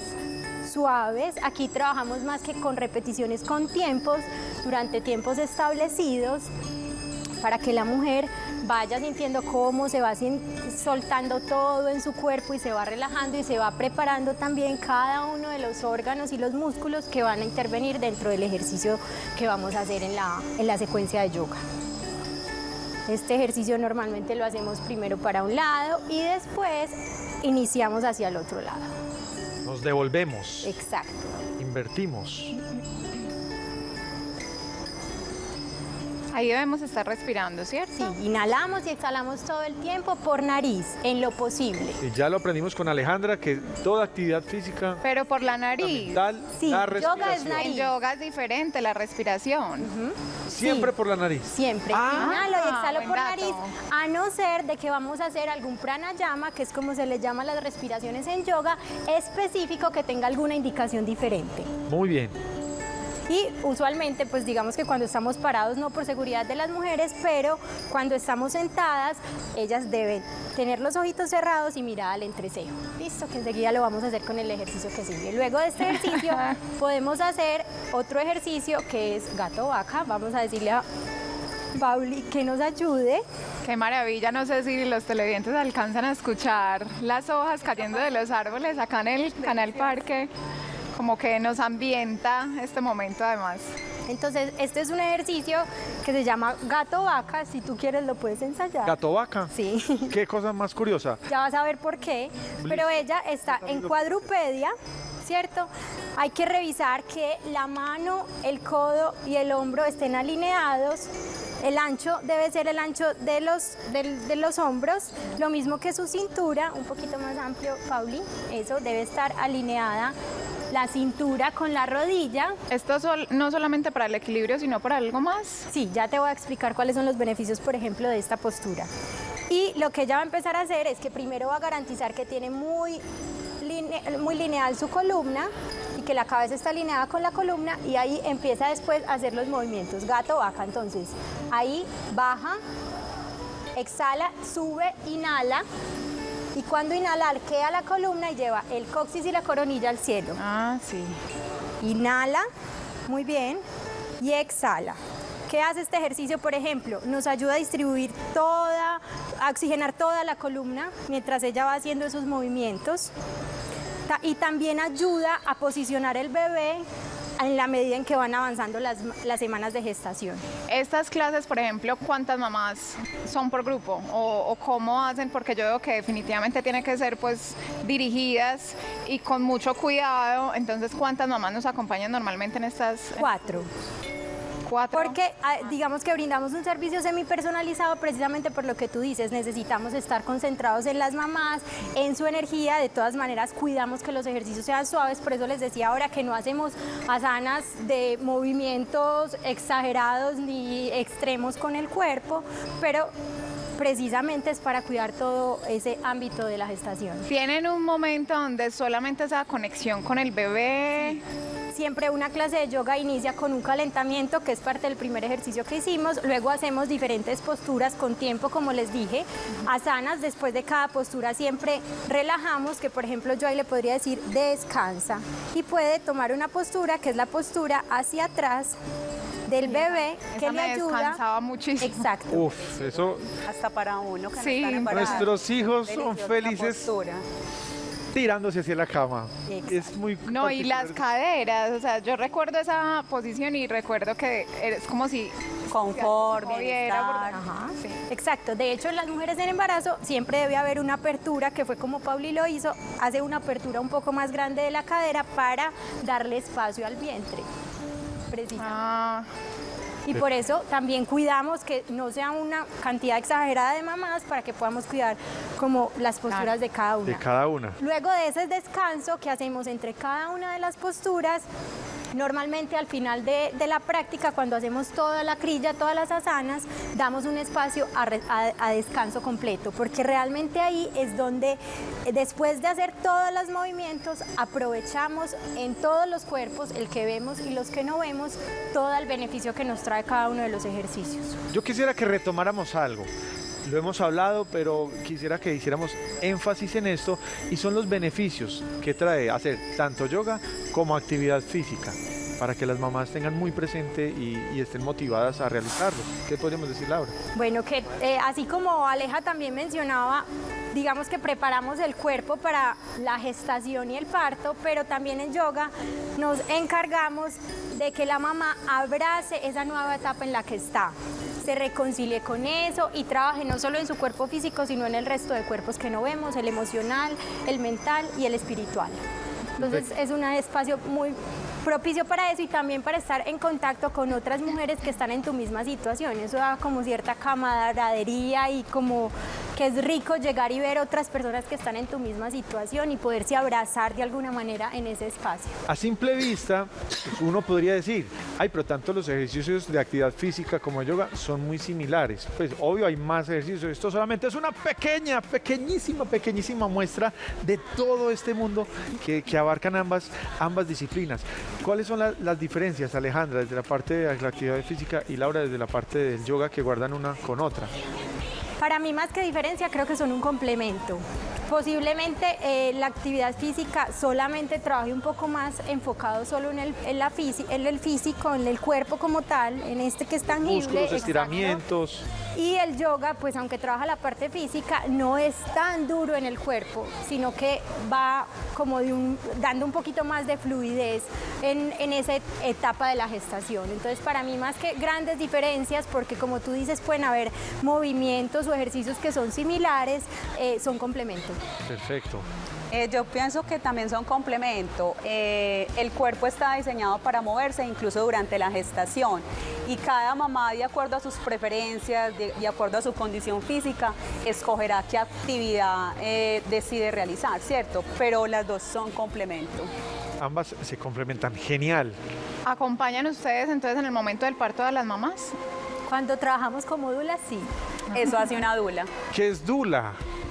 suaves. Aquí trabajamos más que con repeticiones con tiempos, durante tiempos establecidos, para que la mujer vaya sintiendo cómo se va sin- soltando todo en su cuerpo y se va relajando y se va preparando también cada uno de los órganos y los músculos que van a intervenir dentro del ejercicio que vamos a hacer en la, en la secuencia de yoga. Este ejercicio normalmente lo hacemos primero para un lado y después iniciamos hacia el otro lado. Nos devolvemos. Exacto. Invertimos. Ahí debemos estar respirando, ¿cierto? Sí, inhalamos y exhalamos todo el tiempo por nariz, en lo posible. Y ya lo aprendimos con Alejandra, que toda actividad física... Pero por la nariz. Fundamental, Sí, la yoga es respiración. nariz. En yoga es diferente la respiración. Siempre Sí. por la nariz. Siempre. Ah, Inhalo y exhalo buen por dato. nariz, a no ser de que vamos a hacer algún pranayama, que es como se le llama las respiraciones en yoga, específico que tenga alguna indicación diferente. Muy bien. Y usualmente, pues digamos que cuando estamos parados, no por seguridad de las mujeres, pero cuando estamos sentadas, ellas deben tener los ojitos cerrados y mirada al entrecejo. Listo, que enseguida lo vamos a hacer con el ejercicio que sigue. Luego de este ejercicio, podemos hacer otro ejercicio que es gato vaca. Vamos a decirle a Pauli que nos ayude. Qué maravilla, no sé si los televidentes alcanzan a escuchar las hojas cayendo de los árboles acá en el Canal Parque, como que nos ambienta este momento además. Entonces, este es un ejercicio que se llama gato vaca. Si tú quieres, lo puedes ensayar. Gato vaca. Sí. Qué cosa más curiosa. Ya vas a ver por qué. Pero ella está en cuadrupedia, ¿cierto? Hay que revisar que la mano, el codo y el hombro estén alineados. El ancho debe ser el ancho de los, del- de los hombros, lo mismo que su cintura, un poquito más amplio, Pauli. Eso debe estar alineada. La cintura con la rodilla. ¿Esto sol- no solamente para el equilibrio, sino para algo más? Sí, ya te voy a explicar cuáles son los beneficios, por ejemplo, de esta postura. Y lo que ella va a empezar a hacer es que primero va a garantizar que tiene muy, line- muy lineal su columna y que la cabeza está alineada con la columna, y ahí empieza después a hacer los movimientos gato vaca. Entonces, ahí baja, exhala, sube, inhala. Y cuando inhala, arquea la columna y lleva el coxis y la coronilla al cielo. Ah, sí. Inhala, muy bien, y exhala. ¿Qué hace este ejercicio, por ejemplo? Nos ayuda a distribuir toda, a oxigenar toda la columna mientras ella va haciendo esos movimientos. Ta- Y también ayuda a posicionar el bebé en la medida en que van avanzando las, las semanas de gestación. Estas clases, por ejemplo, ¿cuántas mamás son por grupo? ¿O, o cómo hacen? Porque yo veo que definitivamente tiene que ser pues dirigidas y con mucho cuidado. Entonces, ¿cuántas mamás nos acompañan normalmente en estas? Cuatro. Cuatro. Porque ah, digamos que brindamos un servicio semipersonalizado precisamente por lo que tú dices, necesitamos estar concentrados en las mamás, en su energía. De todas maneras, cuidamos que los ejercicios sean suaves, por eso les decía ahora que no hacemos asanas de movimientos exagerados ni extremos con el cuerpo, pero precisamente es para cuidar todo ese ámbito de la gestación. ¿Tienen un momento donde solamente esa conexión con el bebé? Siempre una clase de yoga inicia con un calentamiento, que es parte del primer ejercicio que hicimos. Luego hacemos diferentes posturas con tiempo, como les dije, asanas. Después de cada postura siempre relajamos, que por ejemplo yo ahí le podría decir descansa. Y puede tomar una postura que es la postura hacia atrás del bebé, que Esa le me ayuda. descansaba muchísimo. Exacto. Uf, eso... Hasta para uno que Sí. no está embarazado. Nuestros hijos son Deliciosa felices postura. tirándose hacia la cama. Exacto. Es muy No, y las particular. caderas, o sea, yo recuerdo esa posición y recuerdo que es como si Confort, moviera, bienestar. porque- Ajá. Sí. Exacto, de hecho en las mujeres en embarazo siempre debe haber una apertura, que fue como Pauli lo hizo, hace una apertura un poco más grande de la cadera para darle espacio al vientre, precisamente. Ah, Y por eso también cuidamos que no sea una cantidad exagerada de mamás, para que podamos cuidar como las posturas de cada una. De cada una. Luego de ese descanso que hacemos entre cada una de las posturas, normalmente al final de, de la práctica, cuando hacemos toda la crilla, todas las asanas, damos un espacio a, re- a- a descanso completo, porque realmente ahí es donde, eh, después de hacer todos los movimientos, aprovechamos en todos los cuerpos, el que vemos y los que no vemos, todo el beneficio que nos trae cada uno de los ejercicios. Yo quisiera que retomáramos algo. Lo hemos hablado, pero quisiera que hiciéramos énfasis en esto, y son los beneficios que trae hacer tanto yoga como actividad física. para que las mamás tengan muy presente y, y estén motivadas a realizarlo? ¿Qué podríamos decir, Laura? Bueno, que eh, así como Aleja también mencionaba, digamos que preparamos el cuerpo para la gestación y el parto, pero también en yoga nos encargamos de que la mamá abrace esa nueva etapa en la que está, se reconcilie con eso y trabaje no solo en su cuerpo físico, sino en el resto de cuerpos que no vemos, el emocional, el mental y el espiritual. Entonces es un espacio muy propicio para eso y también para estar en contacto con otras mujeres que están en tu misma situación. Eso da como cierta camaradería y como que es rico llegar y ver otras personas que están en tu misma situación y poderse abrazar de alguna manera en ese espacio. A simple vista, pues uno podría decir, ay, pero tanto los ejercicios de actividad física como el yoga son muy similares. Pues obvio hay más ejercicios, esto solamente es una pequeña, pequeñísima, pequeñísima muestra de todo este mundo que, que abarcan ambas, ambas disciplinas. ¿Cuáles son la, las diferencias, Alejandra, desde la parte de la actividad física y Laura desde la parte del yoga que guardan una con otra? Para mí, más que diferencia, creo que son un complemento. Posiblemente eh, la actividad física solamente trabaje un poco más enfocado solo en el, en, la física, en el físico, en el cuerpo como tal, en este que es tangible. Músculos, estiramientos. Exacto. Y el yoga, pues aunque trabaja la parte física, no es tan duro en el cuerpo, sino que va como de un, dando un poquito más de fluidez en, en esa etapa de la gestación. Entonces, para mí, más que grandes diferencias, porque como tú dices, pueden haber movimientos o ejercicios que son similares, eh, son complementos. Perfecto. Eh, yo pienso que también son complemento. Eh, el cuerpo está diseñado para moverse incluso durante la gestación y cada mamá, de acuerdo a sus preferencias, de, de acuerdo a su condición física, escogerá qué actividad eh, decide realizar, ¿cierto? Pero las dos son complemento. Ambas se complementan, genial. ¿Acompañan ustedes entonces en el momento del parto a las mamás? Cuando trabajamos como dula, sí. Eso hace una dula. ¿Qué es dula?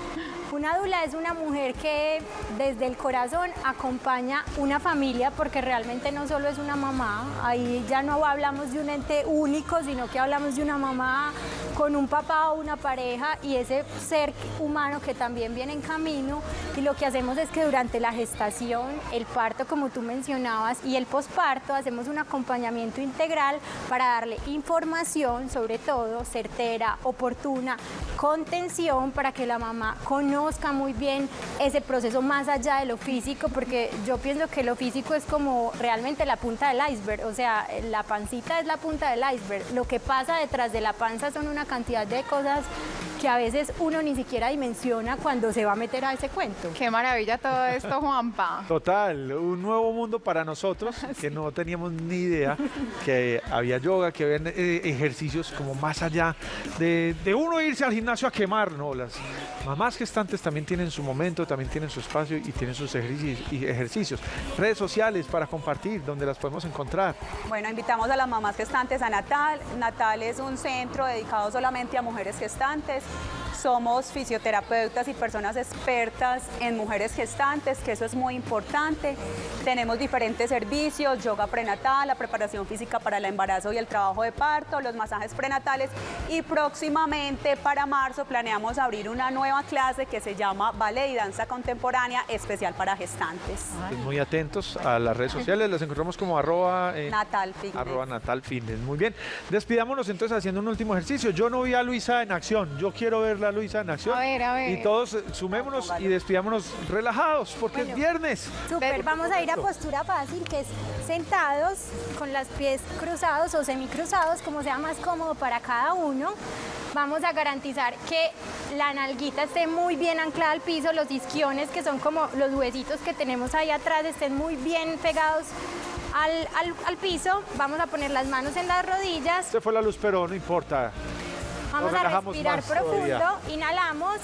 Una dula es una mujer que desde el corazón acompaña una familia, porque realmente no solo es una mamá, ahí ya no hablamos de un ente único, sino que hablamos de una mamá con un papá o una pareja y ese ser humano que también viene en camino, y lo que hacemos es que durante la gestación, el parto como tú mencionabas y el posparto hacemos un acompañamiento integral para darle información, sobre todo certera, oportuna, contención, para que la mamá conozca muy bien ese proceso más allá de lo físico, porque yo pienso que lo físico es como realmente la punta del iceberg, o sea, la pancita es la punta del iceberg, lo que pasa detrás de la panza son una cantidad de cosas que a veces uno ni siquiera dimensiona cuando se va a meter a ese cuento. Qué maravilla todo esto, Juanpa. Total, un nuevo mundo para nosotros, que no teníamos ni idea que había yoga, que había eh, ejercicios como más allá de, de uno irse al gimnasio a quemar, no, las mamás gestantes también tienen su momento, también tienen su espacio y tienen sus ejercicios, y ejercicios. Redes sociales para compartir, donde las podemos encontrar. Bueno, invitamos a las mamás gestantes a Natal. Natal es un centro dedicado solamente a mujeres gestantes. Somos fisioterapeutas y personas expertas en mujeres gestantes, que eso es muy importante. Tenemos diferentes servicios: yoga prenatal, la preparación física para el embarazo y el trabajo de parto, los masajes prenatales, y próximamente para marzo planeamos abrir una nueva clase que se llama Ballet y Danza Contemporánea, especial para gestantes. Pues muy atentos a las redes sociales, las encontramos como arroba, eh, Natal Fitness. arroba Natal Fitness. Muy bien, despidámonos entonces haciendo un último ejercicio. Yo no vi a Luisa en acción, yo quiero verla, Luisa, en acción. A ver, a ver. Y todos eh, sumémonos y despidámonos relajados, porque Bueno, es viernes. Súper, vamos a ir a postura fácil, que es sentados con los pies cruzados o semicruzados, como sea más cómodo para cada uno. Vamos a garantizar que la nalguita esté muy bien anclada al piso, los isquiones, que son como los huesitos que tenemos ahí atrás, estén muy bien pegados al, al, al piso. Vamos a poner las manos en las rodillas. Se fue la luz, pero no importa. Vamos Nos a relajamos respirar más profundo, todavía. inhalamos,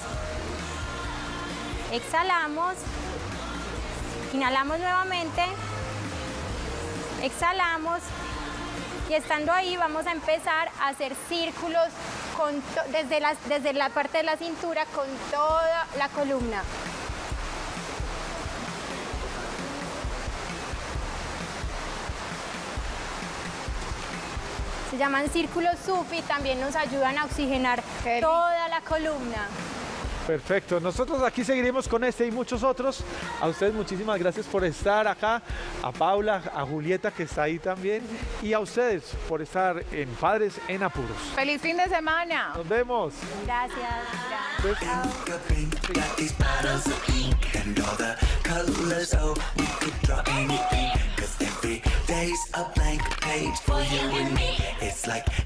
exhalamos, inhalamos nuevamente, exhalamos, y estando ahí vamos a empezar a hacer círculos con desde, las, desde la parte de la cintura con toda la columna. Se llaman círculos Sufi, también nos ayudan a oxigenar toda la columna. Perfecto, nosotros aquí seguiremos con este y muchos otros. A ustedes muchísimas gracias por estar acá, a Paula, a Julieta que está ahí también y a ustedes por estar en Padres en Apuros. ¡Feliz fin de semana! Nos vemos. Gracias. Every day's a blank page for you and me. It's like